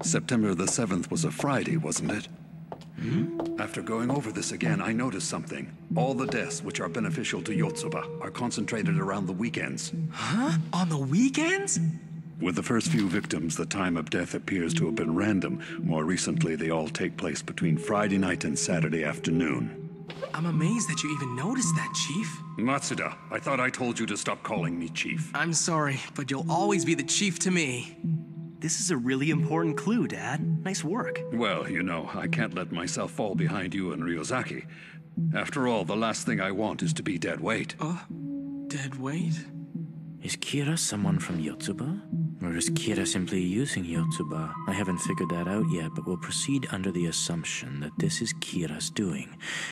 September the 7th was a Friday, wasn't it? After going over this again, I noticed something. All the deaths which are beneficial to Yotsuba are concentrated around the weekends. Huh? On the weekends? With the first few victims, the time of death appears to have been random. More recently, they all take place between Friday night and Saturday afternoon. I'm amazed that you even noticed that, Chief. Matsuda, I thought I told you to stop calling me Chief. I'm sorry, but you'll always be the Chief to me. This is a really important clue, Dad. Nice work. Well, you know, I can't let myself fall behind you and Ryozaki. After all, the last thing I want is to be dead weight. Dead weight? Is Kira someone from Yotsuba? Or is Kira simply using Yotsuba? I haven't figured that out yet, but we'll proceed under the assumption that this is Kira's doing.